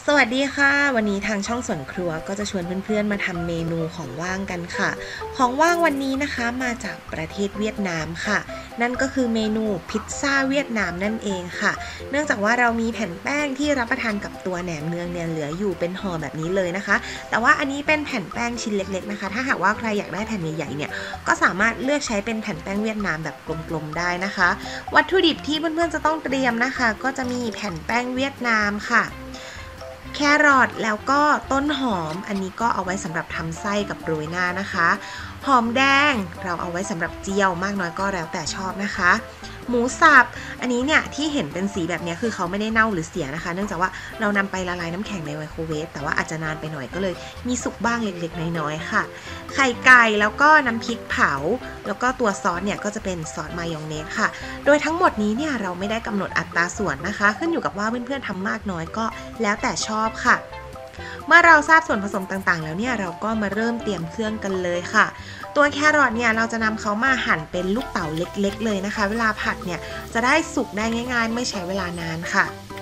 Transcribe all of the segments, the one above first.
สวัสดีค่ะวันนี้ทางช่องสวนครัวก็จะชวนเพื่อนๆมาทำเมนูของว่างกันค่ะของว่างวันนี้นะคะมาจากประเทศเวียดนามค่ะนั่นก็คือเมนูพิซซ่าเวียดนามนั่นเองค่ะเนื่องจากว่าเรามีแผ่นแป้งที่รับประทานกับตัวแหนมเนืองเนี่ยเหลืออยู่เป็นห่อแบบนี้เลยนะคะแต่ว่าอันนี้เป็นแผ่นแป้งชิ้นเล็กๆนะคะถ้าหากว่าใครอยากได้แผ่นใหญ่ๆเนี่ยก็สามารถเลือกใช้เป็นแผ่นแป้งเวียดนามแบบกลมๆได้นะคะวัตถุดิบที่เพื่อนๆจะต้องเตรียมนะคะก็จะมีแผ่นแป้งเวียดนามค่ะแครอทแล้วก็ต้นหอมอันนี้ก็เอาไว้สำหรับทำไส้กับโรยหน้านะคะหอมแดงเราเอาไว้สำหรับเจียวมากน้อยก็แล้วแต่ชอบนะคะหมูสับอันนี้เนี่ยที่เห็นเป็นสีแบบนี้คือเขาไม่ได้เน่าหรือเสียนะคะเนื่องจากว่าเรานำไปละลายน้ำแข็งในไมโครเวฟแต่ว่าอาจจะนานไปหน่อยก็เลยมีสุกบ้างเล็กๆน้อยๆค่ะไข่ไก่แล้วก็น้ำพริกเผาแล้วก็ตัวซอสเนี่ยก็จะเป็นซอสมายองเนสค่ะโดยทั้งหมดนี้เนี่ยเราไม่ได้กำหนดอัตราส่วนนะคะขึ้นอยู่กับว่าเพื่อนๆทำมากน้อยก็แล้วแต่ชอบค่ะเมื่อเราทราบส่วนผสมต่างๆแล้วเนี่ยเราก็มาเริ่มเตรียมเครื่องกันเลยค่ะตัวแครอทเนี่ยเราจะนำเขามาหั่นเป็นลูกเต๋าเล็กๆเลยนะคะเวลาผัดเนี่ยจะได้สุกได้ง่ายๆไม่ใช้เวลานานค่ะ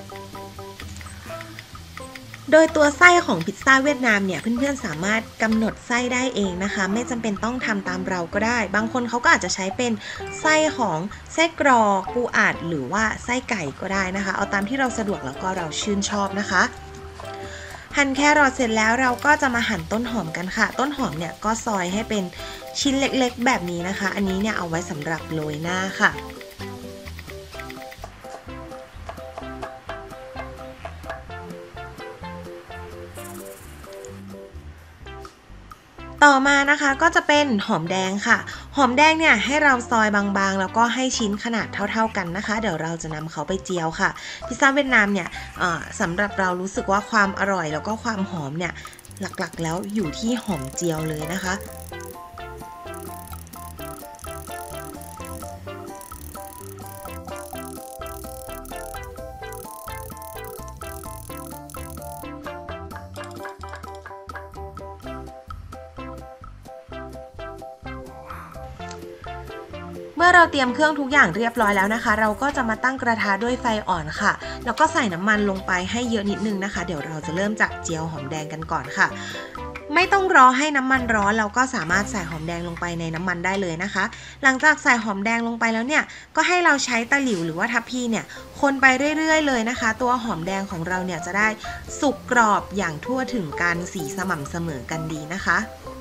โดยตัวไส้ของพิซซ่าเวียดนามเนี่ยเพื่อนๆสามารถกำหนดไส้ได้เองนะคะไม่จำเป็นต้องทำตามเราก็ได้บางคนเขาก็อาจจะใช้เป็นไส้ของไส้กรอกปูอัดหรือว่าไส้ไก่ก็ได้นะคะเอาตามที่เราสะดวกแล้วก็เราชื่นชอบนะคะหั่นแครอทเสร็จแล้วเราก็จะมาหั่นต้นหอมกันค่ะต้นหอมเนี่ยก็ซอยให้เป็นชิ้นเล็กๆแบบนี้นะคะอันนี้เนี่ยเอาไว้สำหรับโรยหน้าค่ะต่อมานะคะก็จะเป็นหอมแดงค่ะหอมแดงเนี่ยให้เราซอยบางๆแล้วก็ให้ชิ้นขนาดเท่าๆกันนะคะเดี๋ยวเราจะนำเขาไปเจียวค่ะพิซซ่าเวียดนามเนี่ยสำหรับเรารู้สึกว่าความอร่อยแล้วก็ความหอมเนี่ยหลักๆแล้วอยู่ที่หอมเจียวเลยนะคะ เมื่อเราเตรียมเครื่องทุกอย่างเรียบร้อยแล้วนะคะเราก็จะมาตั้งกระทะด้วยไฟอ่อนค่ะแล้วก็ใส่น้ำมันลงไปให้เยอะนิดนึงนะคะเดี๋ยวเราจะเริ่มจากเจียวหอมแดงกันก่อนค่ะไม่ต้องรอให้น้ำมันร้อนเราก็สามารถใส่หอมแดงลงไปในน้ำมันได้เลยนะคะหลังจากใส่หอมแดงลงไปแล้วเนี่ยก็ให้เราใช้ตะหลิวหรือว่าทัพพีเนี่ยคนไปเรื่อยๆเลยนะคะตัวหอมแดงของเราเนี่ยจะได้สุกกรอบอย่างทั่วถึงกันสีสม่ำเสมอกันดีนะคะ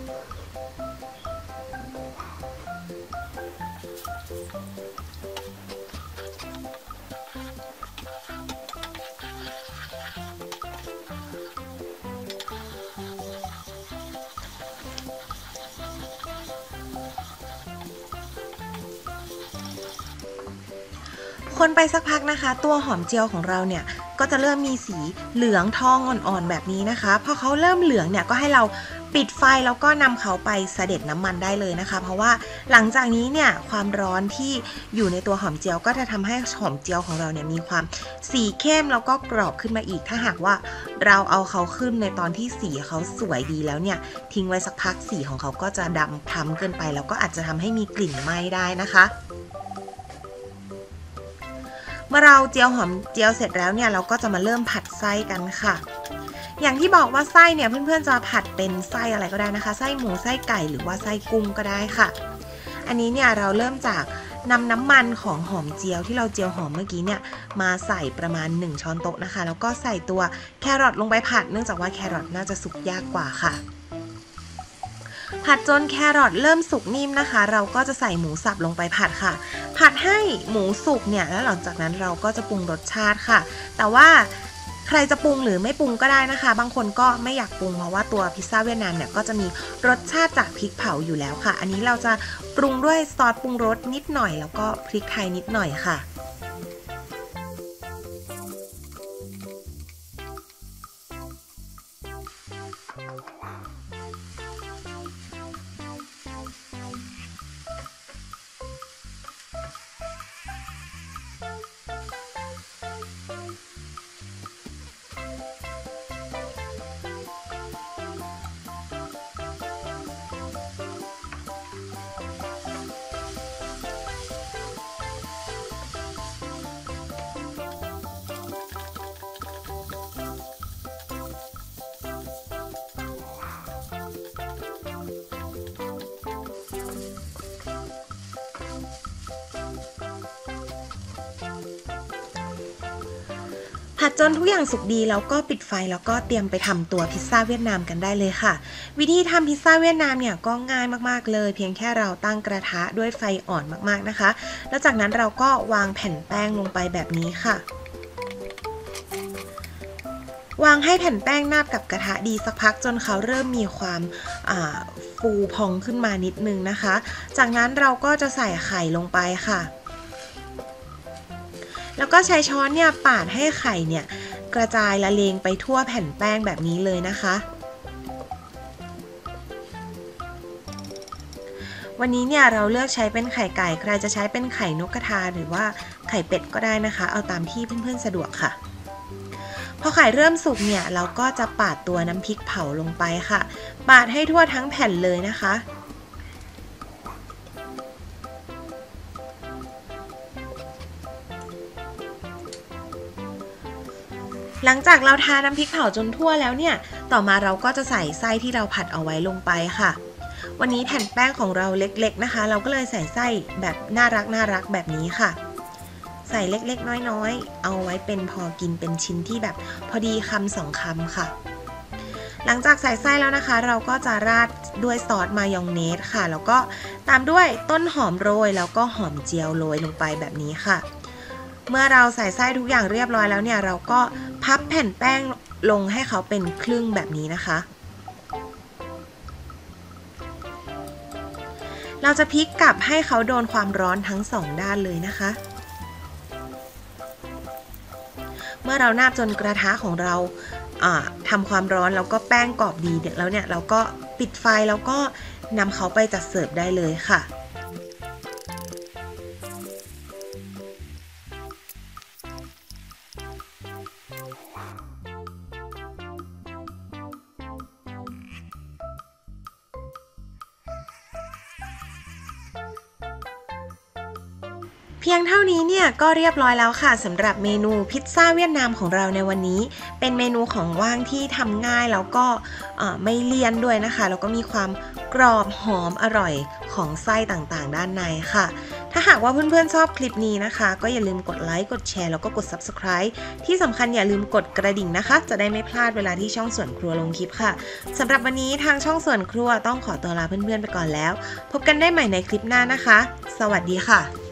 คนไปสักพักนะคะตัวหอมเจียวของเราเนี่ยก็จะเริ่มมีสีเหลืองทองอ่อนๆแบบนี้นะคะพอเขาเริ่มเหลืองเนี่ยก็ให้เราปิดไฟแล้วก็นำเขาไปเสด็จน้ำมันได้เลยนะคะเพราะว่าหลังจากนี้เนี่ยความร้อนที่อยู่ในตัวหอมเจียวก็จะทำให้หอมเจียวของเราเนี่ยมีความสีเข้มแล้วก็กรอบขึ้นมาอีกถ้าหากว่าเราเอาเขาขึ้นในตอนที่สีเขาสวยดีแล้วเนี่ยทิ้งไว้สักพักสีของเขาก็จะดำคล้ำเกินไปแล้วก็อาจจะทำให้มีกลิ่นไหม้ได้นะคะเมื่อเราเจียวหอมเจียวเสร็จแล้วเนี่ยเราก็จะมาเริ่มผัดไส้กันค่ะอย่างที่บอกว่าไส้เนี่ยเพื่อนๆจะผัดเป็นไส้อะไรก็ได้นะคะไส้หมูไส้ไก่หรือว่าไส้กุ้งก็ได้ค่ะอันนี้เนี่ยเราเริ่มจากนำน้ำมันของหอมเจียวที่เราเจียวหอมเมื่อกี้เนี่ยมาใส่ประมาณ1ช้อนโต๊ะนะคะแล้วก็ใส่ตัวแครอทลงไปผัดเนื่องจากว่าแครอทน่าจะสุกยากกว่าค่ะผัดจนแครอทเริ่มสุกนิ่มนะคะเราก็จะใส่หมูสับลงไปผัดค่ะผัดให้หมูสุกเนี่ยแล้วหลังจากนั้นเราก็จะปรุงรสชาติค่ะแต่ว่าใครจะปรุงหรือไม่ปรุงก็ได้นะคะบางคนก็ไม่อยากปรุงเพราะว่าตัวพิซซ่าเวียดนามเนี่ยก็จะมีรสชาติจากพริกเผาอยู่แล้วค่ะอันนี้เราจะปรุงด้วยซอสปรุงรสนิดหน่อยแล้วก็พริกไทยนิดหน่อยค่ะผัดจนทุกอย่างสุกดีแล้วก็ปิดไฟแล้วก็เตรียมไปทำตัวพิซซ่าเวียดนามกันได้เลยค่ะวิธีทำพิซซ่าเวียดนามเนี่ยก็ง่ายมากๆเลยเพียงแค่เราตั้งกระทะด้วยไฟอ่อนมากๆนะคะแล้วจากนั้นเราก็วางแผ่นแป้งลงไปแบบนี้ค่ะวางให้แผ่นแป้งนาบกับกระทะดีสักพักจนเขาเริ่มมีความฟูพองขึ้นมานิดนึงนะคะจากนั้นเราก็จะใส่ไข่ลงไปค่ะแล้วก็ใช้ช้อนเนี่ยปาดให้ไข่เนี่ยกระจายละเลงไปทั่วแผ่นแป้งแบบนี้เลยนะคะวันนี้เนี่ยเราเลือกใช้เป็นไข่ไก่ใครจะใช้เป็นไข่นกกระทาหรือว่าไข่เป็ดก็ได้นะคะเอาตามที่เพื่อนๆสะดวกค่ะพอไข่เริ่มสุกเนี่ยเราก็จะปาดตัวน้ำพริกเผาลงไปค่ะปาดให้ทั่วทั้งแผ่นเลยนะคะหลังจากเราทาน้ำพริกเผาจนทั่วแล้วเนี่ยต่อมาเราก็จะใส่ไส้ที่เราผัดเอาไว้ลงไปค่ะวันนี้แผ่นแป้งของเราเล็กๆนะคะเราก็เลยใส่ไส้แบบน่ารักแบบนี้ค่ะใส่เล็กๆน้อยๆเอาไว้เป็นพอกินเป็นชิ้นที่แบบพอดีคำ2 คำค่ะหลังจากใส่ไส้แล้วนะคะเราก็จะราดด้วยซอสมายองเนสค่ะแล้วก็ตามด้วยต้นหอมโรยแล้วก็หอมเจียวโรยลงไปแบบนี้ค่ะเมื่อเราใส่ไส้ทุกอย่างเรียบร้อยแล้วเนี่ยเราก็พับแผ่นแป้งลงให้เขาเป็นครึ่งแบบนี้นะคะเราจะพลิกกลับให้เขาโดนความร้อนทั้ง2 ด้านเลยนะคะเมื่อเรานาบจนกระทะของเราทำความร้อนแล้วก็แป้งกรอบดีแล้วเนี่ยเราก็ปิดไฟแล้วก็นำเขาไปจัดเสิร์ฟได้เลยค่ะเพียงเท่านี้เนี่ยก็เรียบร้อยแล้วค่ะสำหรับเมนูพิซซ่าเวียดนามของเราในวันนี้เป็นเมนูของว่างที่ทำง่ายแล้วก็ไม่เลี่ยนด้วยนะคะแล้วก็มีความกรอบหอมอร่อยของไส้ต่างๆด้านในค่ะถ้าหากว่าเพื่อนๆชอบคลิปนี้นะคะก็อย่าลืมกดไลค์กดแชร์แล้วก็กด Subscribe ที่สำคัญอย่าลืมกดกระดิ่งนะคะจะได้ไม่พลาดเวลาที่ช่องสวนครัวลงคลิปค่ะสำหรับวันนี้ทางช่องสวนครัวต้องขอตัวลาเพื่อนๆไปก่อนแล้วพบกันได้ใหม่ในคลิปหน้านะคะสวัสดีค่ะ